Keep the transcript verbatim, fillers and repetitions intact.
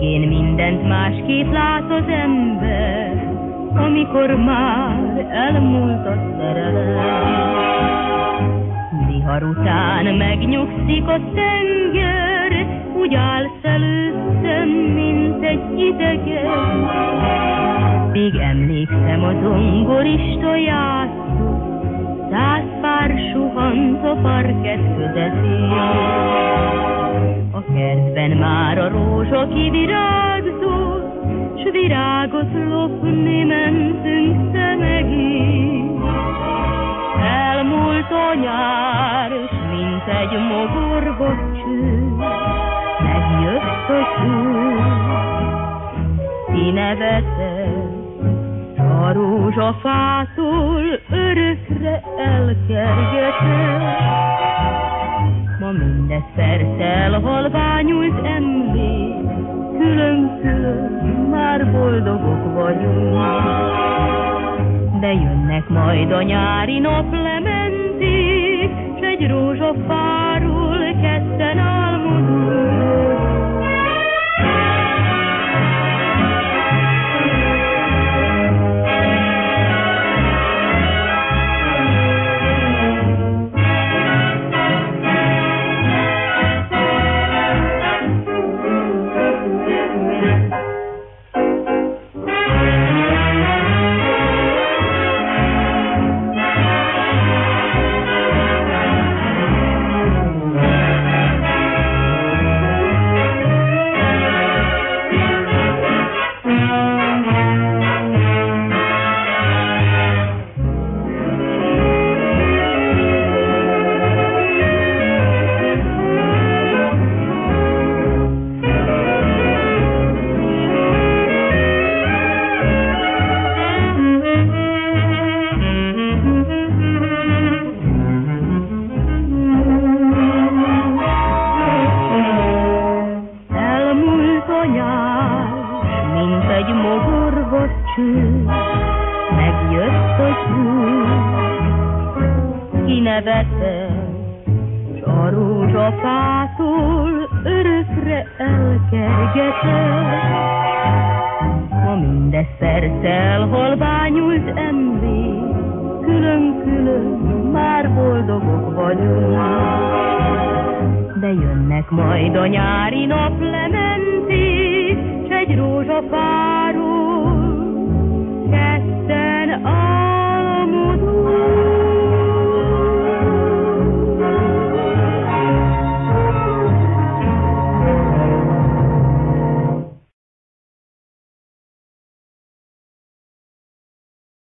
Végén mindent másképp lát az ember, amikor már elmúlt a szerelem. Vihar után megnyugszik a tenger, úgy állsz előttem, mint egy idegen. Még emlékszem a zongorista játszott, száz pár suhant a parkett közepén. A kertben már a rózsa kivirágzott, s virágot lopni mentünk te megint. Elmúlt a nyár, s mint egy mogorva cső, megjött a szó. Ti neveted, a rózsafától örökre elkergeted. Ma mindez persze elhalványult emlék, külön-külön már boldogok vagyunk. De jönnek majd a nyári naplementék, s egy rózsafáról ketten álmodunk. Megjött a szó, kineveted, s a rózsafától örökre elkergeted. Ma mindez persze elhalványult emlék, külön-külön már boldogok vagyunk. De jönnek majd a nyári naplementék, s egy rózsafáról